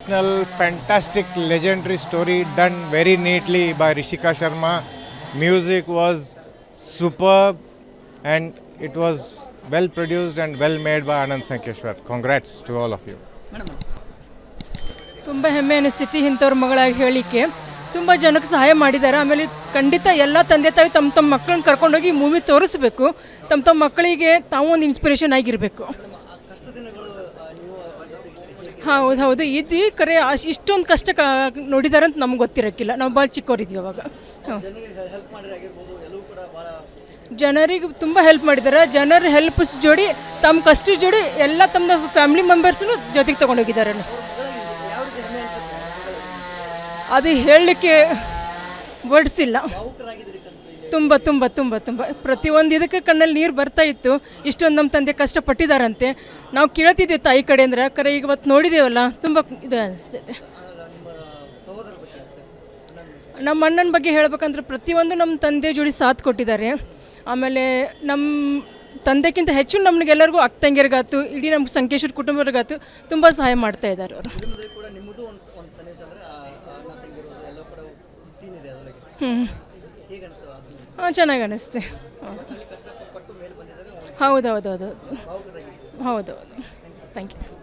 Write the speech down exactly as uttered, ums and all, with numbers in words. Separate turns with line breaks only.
inspirational, fantastic, legendary story done very neatly by Rishika Sharma. Music was superb and it was well produced and well made by Anand Sankeshwar. Congrats to all of you.
ತುಂಬ ಹೆಮ್ಮೆ ಅನಿಸ್ತಿತ್ತು ಇಂಥವ್ರ ಮಗಳಾಗಿ ಹೇಳಿಕೆ. ತುಂಬ ಜನಕ್ಕೆ ಸಹಾಯ ಮಾಡಿದ್ದಾರೆ. ಆಮೇಲೆ ಖಂಡಿತ ಎಲ್ಲ ತಂದೆ ತಾಯಿ ತಮ್ಮ ತಮ್ಮ ಮಕ್ಕಳನ್ನ ಕರ್ಕೊಂಡೋಗಿ ಮೂವಿ ತೋರಿಸ್ಬೇಕು. ತಮ್ಮ ತಮ್ಮ ಮಕ್ಕಳಿಗೆ ತಾವು ಒಂದು ಇನ್ಸ್ಪಿರೇಷನ್ ಆಗಿರಬೇಕು. ಹೌದು ಹೌದು ಇದ್ವಿ ಕರೆ ಇಷ್ಟೊಂದು ಕಷ್ಟ ಕ ನೋಡಿದ್ದಾರೆ ಅಂತ ನಮ್ಗೆ ಗೊತ್ತಿರೋಕ್ಕಿಲ್ಲ. ನಾವು ಭಾಳ ಚಿಕ್ಕವರಿದ್ವಿ ಅವಾಗ. ಜನರಿಗೆ ತುಂಬ ಹೆಲ್ಪ್ ಮಾಡಿದ್ದಾರೆ. ಜನರ ಹೆಲ್ಪ್ ಜೋಡಿ ತಮ್ಮ ಕಷ್ಟ ಜೋಡಿ ಎಲ್ಲ ತಮ್ಮ ಫ್ಯಾಮಿಲಿ ಮೆಂಬರ್ಸ್ನು ಜೊತೆಗೆ ತೊಗೊಂಡೋಗಿದ್ದಾರೆ. ಅದು ಹೇಳಲಿಕ್ಕೆ ವರ್ಡ್ಸ್ ಇಲ್ಲ. ತುಂಬ ತುಂಬ ತುಂಬ ತುಂಬ ಪ್ರತಿಯೊಂದು ಇದಕ್ಕೆ ಕಣ್ಣಲ್ಲಿ ನೀರು ಬರ್ತಾ ಇತ್ತು. ಇಷ್ಟೊಂದು ನಮ್ಮ ತಂದೆ ಕಷ್ಟಪಟ್ಟಿದ್ದಾರಂತೆ ನಾವು ಕೇಳ್ತಿದ್ದೀವಿ ತಾಯಿ ಕಡೆ ಅಂದ್ರೆ. ಕರೆ ಈಗ ಇವತ್ತು ನೋಡಿದ್ದೇವಲ್ಲ ತುಂಬ ಇದು ಅನಿಸ್ತೈತೆ. ನಮ್ಮ ಅಣ್ಣನ ಬಗ್ಗೆ ಹೇಳ್ಬೇಕಂದ್ರೆ ಪ್ರತಿಯೊಂದು ನಮ್ಮ ತಂದೆ ಜೋಡಿ ಸಾಥ್ ಕೊಟ್ಟಿದ್ದಾರೆ. ಆಮೇಲೆ ನಮ್ಮ ತಂದೆಕ್ಕಿಂತ ಹೆಚ್ಚು ನಮಗೆಲ್ಲರಿಗೂ ಅಕ್ಕ ತಂಗಿಯರಿಗಾತು ಇಡೀ ನಮ್ಮ ಸಂಕೇಶ್ವರ ಕುಟುಂಬರಿಗಾತು ತುಂಬ ಸಹಾಯ ಮಾಡ್ತಾ ಇದ್ದಾರೆ ಅವರು. ಹ್ಞೂ ಹಾಂ ಚೆನ್ನಾಗಿ ಅನ್ನಿಸ್ತೆ. ಹೌದು ಹೌದು ಹೌದು ಹೌದು ಹೌದು ಥ್ಯಾಂಕ್ ಯು.